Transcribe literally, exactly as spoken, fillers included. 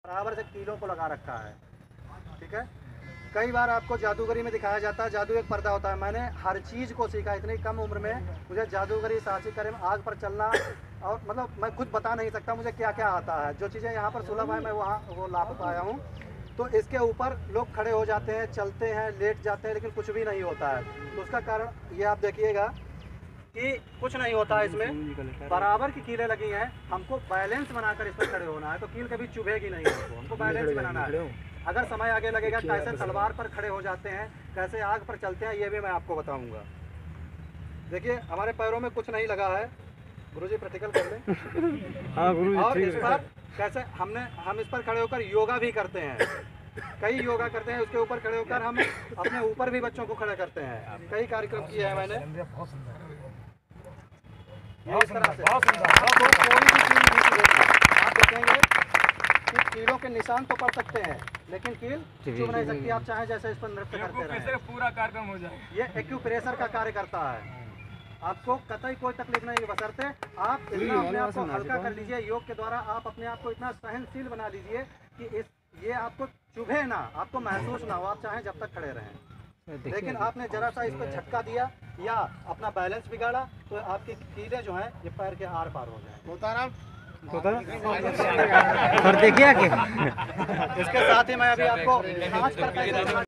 बराबर से कीलों को लगा रखा है। ठीक है, कई बार आपको जादूगरी में दिखाया जाता है, जादू एक पर्दा होता है। मैंने हर चीज़ को सीखा, इतनी कम उम्र में मुझे जादूगरी, साची करे, आग पर चलना, और मतलब मैं खुद बता नहीं सकता मुझे क्या क्या आता है। जो चीज़ें यहाँ पर सुलभ है मैं वहाँ वो ला पाया हूँ। तो इसके ऊपर लोग खड़े हो जाते हैं, चलते हैं, लेट जाते हैं, लेकिन कुछ भी नहीं होता है। तो उसका कारण ये आप देखिएगा कि कुछ नहीं होता है इसमें, बराबर की कीलें लगी हैं। हमको बैलेंस बनाकर इस पर खड़े होना है, तो कील कभी चुभेगी नहीं हमको, हमको बैलेंस बनाना है। अगर समय आगे लगेगा कैसे तलवार पर खड़े हो जाते हैं, कैसे आग पर चलते हैं, ये भी मैं आपको बताऊंगा। देखिए हमारे पैरों में कुछ नहीं लगा है, गुरुजी प्रैक्टिकल कर लें। हाँ गुरुजी। और इस पर कैसे हमने हम इस पर खड़े होकर योगा भी करते हैं, कई योगा करते हैं। उसके ऊपर खड़े होकर हम अपने ऊपर भी बच्चों को खड़े करते हैं, कई कार्यक्रम किए हैं मैंने। इस तरह से आप देखेंगे कि कीलों के निशान तो पड़ सकते हैं, लेकिन कील चुभ नहीं सकती। आप चाहे जैसे इस पर नृत्य करते रहें, पूरा कार्यक्रम हो जाए। ये एक्यूप्रेशर का कार्य करता है। आपको कतई कोई तकलीफ नहीं है, बशर्ते आप इतना अपने आप को हल्का कर लीजिए। योग के द्वारा आप अपने आप को इतना सहनशील बना लीजिए कि इस ये आपको चुभे ना, आपको महसूस ना हो। आप चाहें जब तक खड़े रहें, लेकिन आपने जरा सा इस पर झटका दिया या अपना बैलेंस बिगाड़ा तो आपकी कीलें जो हैं ये पैर के आर पार हो जाए। और देखिए कि इसके साथ ही मैं अभी आपको पांच प्रकार